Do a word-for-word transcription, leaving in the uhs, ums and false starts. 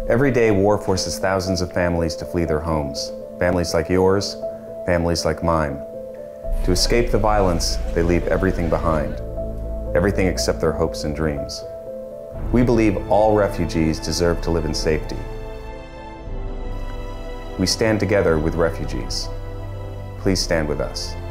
Every day, war forces thousands of families to flee their homes. Families like yours, families like mine. To escape the violence, they leave everything behind. Everything except their hopes and dreams. We believe all refugees deserve to live in safety. We stand together with refugees. Please stand with us.